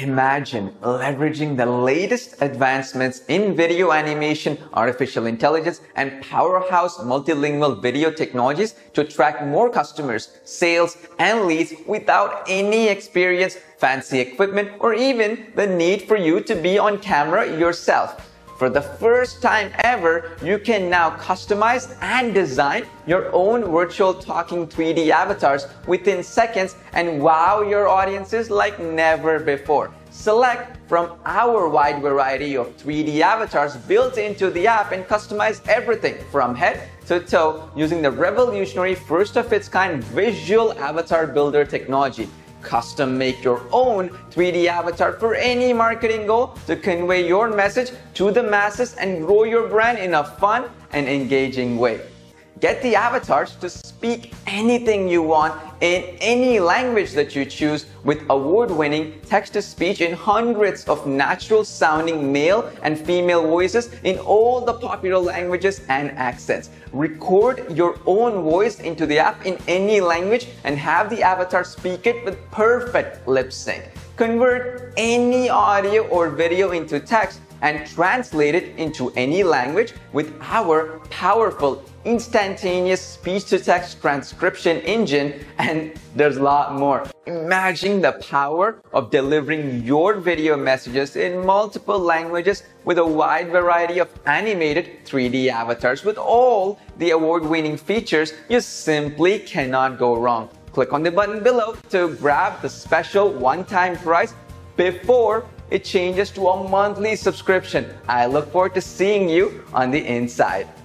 Imagine leveraging the latest advancements in video animation, artificial intelligence, and powerhouse multilingual video technologies to attract more customers, sales, and leads without any experience, fancy equipment, or even the need for you to be on camera yourself. For the first time ever, you can now customize and design your own virtual talking 3D avatars within seconds and wow your audiences like never before. Select from our wide variety of 3D avatars built into the app and customize everything from head to toe using the revolutionary first-of-its-kind visual avatar builder technology. Custom make your own 3D avatar for any marketing goal to convey your message to the masses and grow your brand in a fun and engaging way. Get the avatars to speak anything you want in any language that you choose with award-winning text-to-speech in hundreds of natural-sounding male and female voices in all the popular languages and accents. Record your own voice into the app in any language and have the avatar speak it with perfect lip sync. Convert any audio or video into text and translate it into any language with our powerful instantaneous speech-to-text transcription engine, and there's a lot more. Imagine the power of delivering your video messages in multiple languages with a wide variety of animated 3D avatars with all the award-winning features. You simply cannot go wrong. Click on the button below to grab the special one-time price before it changes to a monthly subscription. I look forward to seeing you on the inside.